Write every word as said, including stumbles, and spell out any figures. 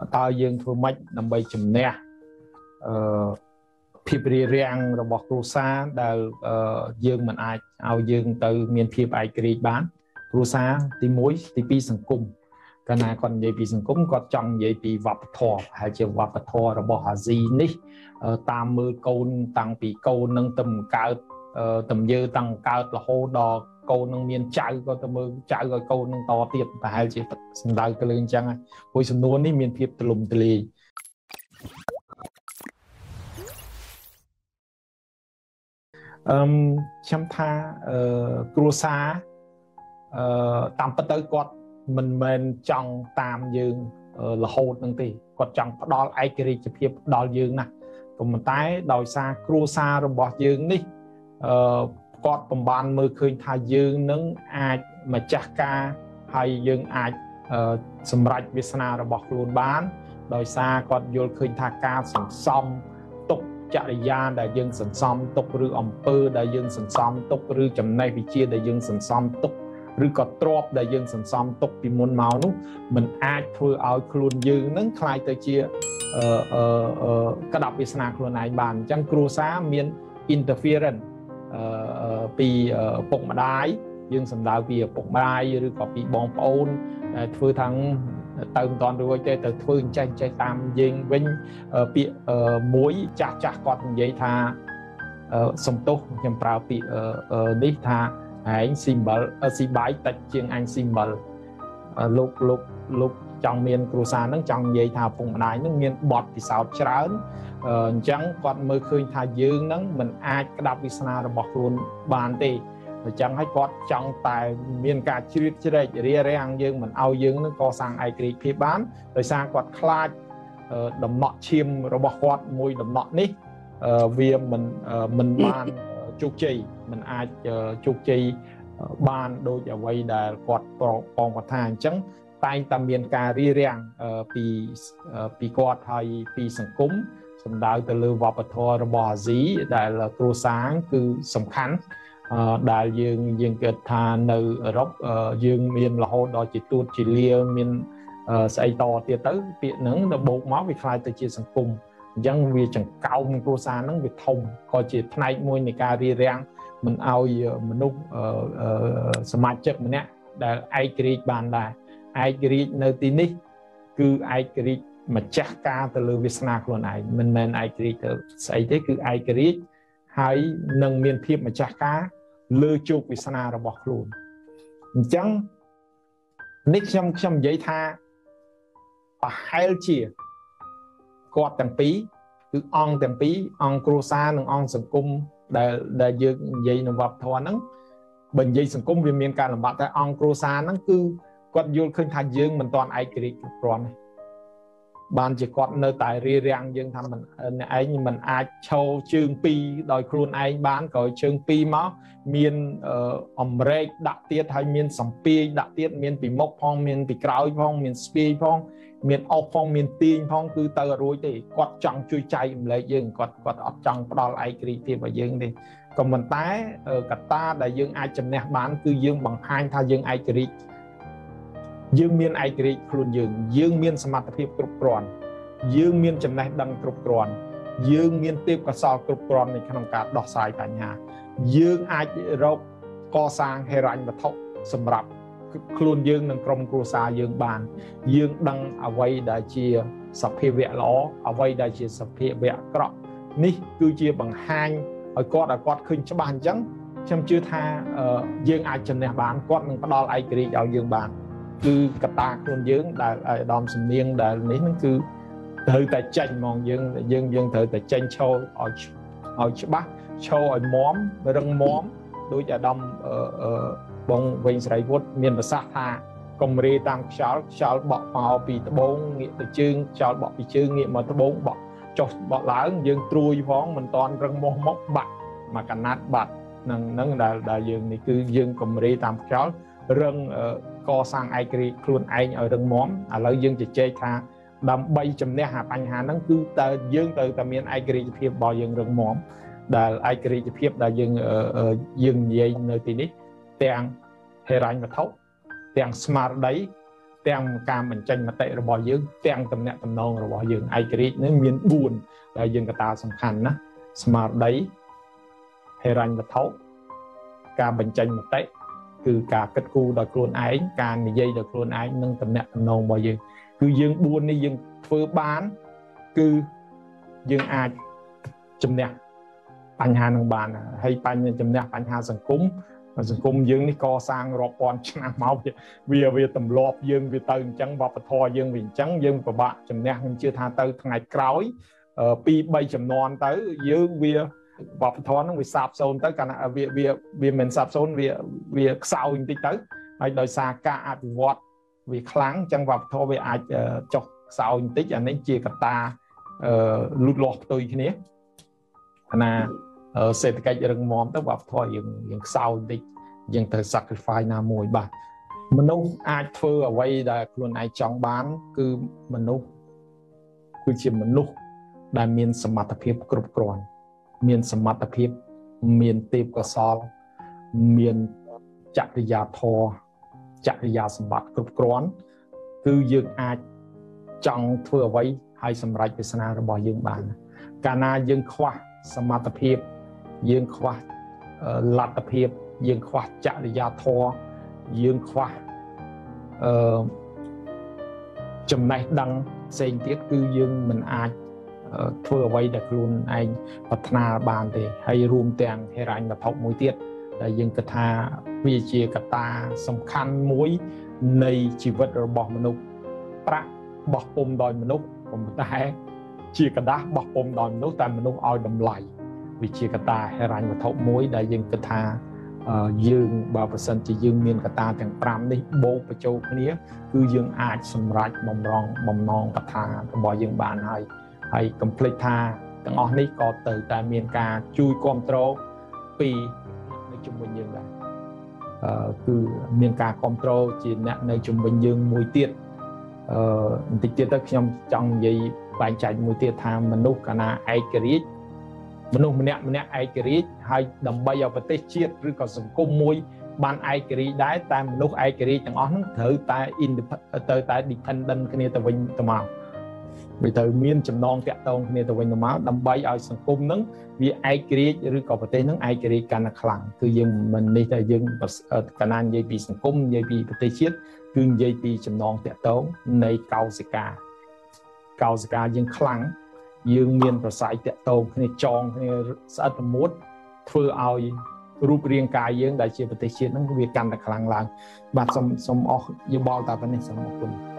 ตาយើងធ្វើម៉េចដើម្បីជំនះអឺភាពរារាំងរបស់គ្រួសារដែលយើងមិនអាចឲ្យយើងទៅមានភាពឯករាជ្យបានគ្រួសារទីមួយទីពីរសង្គមកាលណាគាត់និយាយពីសង្គមគាត់ចង់និយាយពីវប្បធម៌ហើយជាវប្បធម៌របស់អាស៊ីនេះតាមមើលកូនតាំងពីកូននឹងទៅកើតតំយើតាំងកើតរហូតដល់កូននឹងមានចៅក៏ទៅមើលចៅឲ្យកូននឹងតទៀតប្រហែលជាសំដៅទៅលើអញ្ចឹងហើយព្រោះសំណួរនេះមានភាពទូលំទូលាយអឺខ្ញុំថាអឺគ្រួសារអឺតាមពិតទៅគាត់មិនមែនចង់តាមយើងរហូតនឹងទេគាត់ចង់ផ្ដល់ឯករាជ្យភាពដល់យើងណាក៏ប៉ុន្តែដោយសារគ្រួសាររបស់យើងនេះអឺគាត់បំបានមើលឃើញថាយើងនឹងអាចម្ចាស់ការហើយយើងអាចសម្រេចវាសនារបស់ខ្លួនបានដោយសារគាត់យល់ឃើញថាការសន្សំទុកចរិយាដែលយើងសន្សំទុកឬអំពើដែលយើងសន្សំទុកឬចំណេះវិជ្ជាដែលយើងសន្សំទុកឬក៏ទ្រព្យដែលយើងសន្សំទុកពីមុនមកនោះมันអាចធ្វើឲ្យខ្លួនយើងនឹងคล้ายទៅជាអឺអឺក្តាប់វាសនាខ្លួនឯងបានអញ្ចឹងគ្រួសារមាន interference អឺពីពុកម្ដាយយើងសំដៅពីពុកម្ដាយឬក៏ពីបងប្អូនដែលធ្វើថាងទៅមិនតាន់រួចទេទៅធ្វើអញ្ចេះចេះតាមយើងវិញពាក្យមួយចាស់ចាស់គាត់និយាយថាសំទោសខ្ញុំប្រើពាក្យនេះថាឯង symbol ស៊ីបាយតិចជាងអញ symbol លោកលោកលោកចង់មានគ្រួសារហ្នឹងចង់និយាយថាពុកម្ដាយហ្នឹងមានបទពិសោធន៍ច្រើនអញ្ចឹងគាត់មើលឃើញថាយើងហ្នឹងមិនអាចក្តាប់វាសនារបស់ខ្លួនបានទេអញ្ចឹងហើយគាត់ចង់តែមានការជ្រៀតជ្រែករារាំងយើងមិនឲ្យយើងនឹងកសាងឯករាជ្យភាពបានដោយសារគាត់ខ្លាចដំណក់ឈាមរបស់គាត់មួយដំណក់នេះវាមិនមិនបានជោគជ័យមិនអាចជោគជ័យបានដូចអ្វីដែលគាត់បងគាត់ថាអញ្ចឹងតែងតែមានការរារាំងពីពីគាត់ហើយពីសង្គមសំដៅទៅលើវប្បធម៌របស់អាស៊ីដែលគ្រួសារគឺសំខាន់ដែលយើងយើងគិតថានៅអឺរ៉ុបយើងមានរហូតដល់ជាទូតជាលាមានស្អីតទៀតទៅពាក្យហ្នឹងដល់បូកមកវាខ្លាយទៅជាសង្គមអញ្ចឹងវាចង្កោមគ្រួសារហ្នឹងវាធំក៏ជាផ្នែកមួយនៃការរារាំងមិនឲ្យមនុស្សសមាជិកម្នាក់ដែលឯករាជ្យបានដែរឯករាជ្យនៅទីនេះគឺឯករាជ្យម្ចាស់ការទៅលើវាសនាខ្លួនឯងមិនមែនឯករាជ្យទៅស្អីទេគឺឯករាជ្យហើយនឹងមានភាពម្ចាស់ការលើជោគវាសនារបស់ខ្លួនអញ្ចឹងនេះខ្ញុំខ្ញុំនិយាយថាប្រហែលជាគាត់ទាំងពីរគឺអង្គទាំងពីរអង្គគ្រួសារនិងអង្គសង្គមដែលដែលយើងនិយាយនៅវប្បធម៌ហ្នឹងបើនិយាយសង្គមវាមានការលំបាកតែអង្គគ្រួសារហ្នឹងគឺគាត់យល់ឃើញថាយើងមិនទាន់ឯករាជ្យគ្រប់គ្រាន់ទេបានជាគាត់នៅតែរារាំងយើងថាមិនអ្នកឯងមិនអាចឈរជើងពីរដោយខ្លួនឯងបានក៏ជើងពីរមកមានអំរែកដាក់ទៀតហើយមានសំពាយដាក់ទៀតមានពីមុខផងមានពីក្រោយផងមានស្ពាយផងមានអុកផងមានទាញផងគឺទៅរួចទេគាត់ចង់ជួយចែករំលែកយើងគាត់គាត់អត់ចង់ផ្ដល់ឯករាជ្យភាពឲ្យយើងទេក៏ប៉ុន្តែកត្តាដែលយើងអាចជំនះបានគឺយើងបង្ហាញថាយើងឯករាជ្យយើងមានឯករាជ្យខ្លួនយើងយើងមានសមត្ថភាពគ្រប់គ្រាន់យើងមានចំណេះដឹងគ្រប់គ្រាន់យើងមានទេពកោសល្យគ្រប់គ្រាន់នៅក្នុងការដោះស្រាយបញ្ហាយើងអាចរកកសាងហិរញ្ញវត្ថុសម្រាប់ខ្លួនយើងនិងក្រុមគ្រួសារយើងបានយើងដឹងអ្វីដែលជាសភាវៈល្អអ្វីដែលជាសភាវៈអាក្រក់នេះគឺជាបង្ហាញឲ្យគាត់ឲ្យគាត់ឃើញច្បាស់អញ្ចឹងខ្ញុំជឿថាយើងអាចជំនះបានគាត់នឹងផ្ដល់ឯករាជ្យឲ្យយើងបានគឺកត្តាខ្លួនយើងដែលអាដាមសំនៀងដែលនេះហ្នឹងគឺត្រូវតែចេញហ្មងយើងយើងយើងត្រូវតែចេញឈរឲ្យឲ្យច្បាស់ឈរឲ្យមាំរឹងមាំដូចអាដាមបងវិញស្រីវុឌ្ឍមានប្រសាសន៍ថាកុំរេតាមខ្យល់ខ្យល់បក់មកពីត្បូងងាកទៅជើងខ្យល់បក់ពីជើងងាកមកត្បូងបក់ចុះបក់ឡើងយើងត្រួយផងមិនតាន់រឹងមាំមកបាក់មកកណាត់បាត់នឹងនឹងដែលដែលយើងនេះគឺយើងកុំរេតាមខ្យល់រឹងកសាងឯករាជ្យខ្លួនឯងឲ្យរឹងមាំឥឡូវយើងជជែកថាដើម្បីជំនះអាបញ្ហាហ្នឹងគឺតើយើងត្រូវតែមានឯករាជ្យភាពរបស់យើងរឹងមាំដែលឯករាជ្យភាពដែលយើងយើងនិយាយនៅទីនេះទាំងហិរញ្ញវត្ថុទាំងស្មារតីទាំងការបញ្ចេញមតិរបស់យើងទាំងតំណែងតំណងរបស់យើងឯករាជ្យនេះមានបួនដែលយើងកត្តាសំខាន់ណាស្មារតីហិរញ្ញវត្ថុការបញ្ចេញមតិគឺការគិតគូរដោយខ្លួនឯងការនិយាយដោយខ្លួនឯងនិងតំណែងតំណងរបស់យើងគឺយើងបួននេះយើងធ្វើបានគឺយើងអាចជំនះបញ្ហានឹងបានហើយបញ្ហាជំនះបញ្ហាសង្គមសង្គមយើងនេះកសាងរាប់ពាន់ឆ្នាំមកវាវាទម្លាប់យើងវាទៅអញ្ចឹងវប្បធម៌យើងវាអញ្ចឹងយើងពិបាកជំនះខ្ញុំជឿថាទៅថ្ងៃក្រោយពីរបីចំនួនទៅយើងវាវប្បធម៌ហ្នឹងវាសាបសូន្យទៅកាលណាវាវាវាមិនសាបសូន្យវាវាខ្សោយបន្តិចទៅហើយដោយសារការអភិវឌ្ឍវាខ្លាំងអញ្ចឹងវប្បធម៌វាអាចចុះខ្សោយបន្តិចអានេះជាកត្តាអឺលូតលាស់ផ្ទុយគ្នាណាសេដ្ឋកិច្ចរឹងមាំទៅវប្បធម៌យើងយើងខ្សោយបន្តិចយើងត្រូវ sacrifice ណាមួយបាទមនុស្សអាចធ្វើអ្វីដែលខ្លួនឯងចង់បានគឺមនុស្សគឺជាមនុស្សដែលមានសមត្ថភាពគ្រប់គ្រាន់មានសមត្ថភាពមានទេពកោសល្យមានចរិយាធម៌ចរិយាសម្បត្តិគ្រប់គ្រាន់គឺយើងអាចចង់ធ្វើអ្វីហើយសម្រេចវាសនារបស់យើងបានកាលណាយើងខ្វះសមត្ថភាពយើងខ្វះលទ្ធភាពយើងខ្វះចរិយាធម៌យើងខ្វះអឺចំណេះដឹងផ្សេងទៀតគឺយើងមិនអាចធ្វើអ្វីដែលខ្លួនឯងប្រាថ្នាបានទេហើយរួមទាំងហិរញ្ញវត្ថុមួយទៀតដែលយើងគិតថាវាជាកត្តាសំខាន់មួយនៃជីវិតរបស់មនុស្សប្រាក់បោះពុំដោយមនុស្សប៉ុន្តែជាกระดาษបោះពុំដោយមនុស្សតែមនុស្សឲ្យតម្លៃវាជាកត្តាហិរញ្ញវត្ថុមួយដែលយើងគិតថាយើងបើប្រសិនជាយើងមានកត្តាទាំងប្រាំនេះបូកបញ្ចូលគ្នាគឺយើងអាចសម្រេចបំរុងបំណងកថារបស់យើងបានហើយហើយកុំភ្លេចថាទាំងអស់នេះក៏ទៅតែមានការជួយគ្រប់គ្រងពីនៅជំនួយយើងដែរអឺគឺមានការគ្រប់គ្រងជាអ្នកនៅជំនួយយើងមួយទៀតអឺបន្តិចទៀតទៅខ្ញុំចង់និយាយបែងចែកមួយទៀតថាមនុស្សកាលណាឯករាជ្យមនុស្សម្នាក់ម្នាក់ឯករាជ្យហើយដើម្បីឲ្យប្រទេសជាតិឬក៏សង្គមមួយបានឯករាជ្យដែរតែមនុស្សឯករាជ្យទាំងអស់ហ្នឹងត្រូវតែ ទៅតែ dependent គ្នាទៅវិញទៅមកវាត្រូវមានចំណងតាក់ទងគ្នាទៅវិញទៅមកដើម្បីឲ្យសង្គមហ្នឹងវាឯករាជ្យឬក៏ប្រទេសហ្នឹងឯករាជ្យកាន់តែខ្លាំងគឺយើងមិននេះតែយើងកាលណានិយាយពីសង្គមនិយាយពីប្រទេសជាតិគឺនិយាយពីចំណងតាក់ទងនៃកោសិកាកោសិកាយើងខ្លាំងយើងមានប្រស័យតាក់ទងគ្នាចងគ្នាស្អិតរមួតធ្វើឲ្យរូបរាងកាយយើងដែលជាប្រទេសជាតិហ្នឹងវាកាន់តែខ្លាំងឡើងបាទសូមសូមអស់យោបល់តែប៉ុណ្្នេះសូមអរគុណ